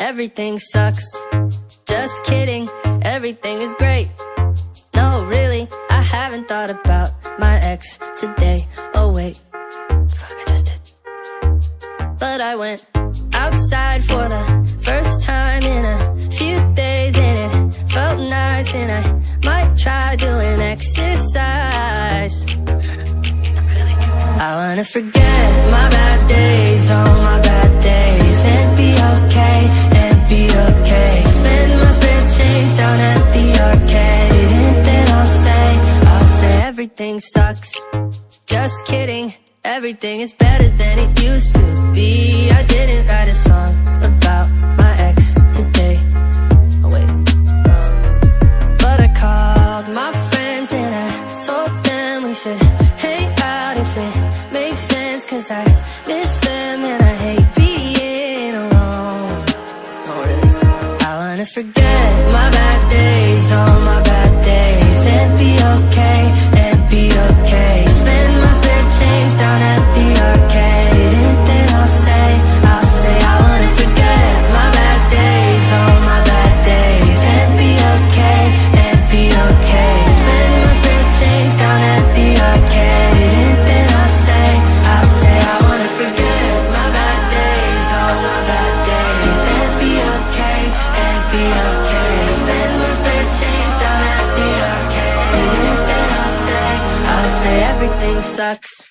everything sucks. Just kidding, everything is great. No, really, I haven't thought about my ex today. Oh wait, fuck, I just did. But I went outside for the first time in a few days, and it felt nice, and I might try doing exercise. I wanna forget my bad days, all my bad days, and be okay, and be okay. Spend my spare change down at the arcade, and then I'll say everything sucks. Just kidding, everything is better than it used to be. I didn't write a song about my ex today. Oh wait, but I called my friends and I told them we should hang out if it makes sense, 'cause I miss them and I hate being alone. Oh really? I wanna forget my bad days, all my bad days, and be okay, and be okay. Spend my spare change down at the arcade, and then I'll say I wanna forget my bad days, all my bad days, and be okay, and be okay. Spend my spare change down at the arcade, and then I'll say I wanna forget my bad days, all my bad days, and be okay, and be okay. Spend my spare change down at the arcade, and then I'll say everything sucks.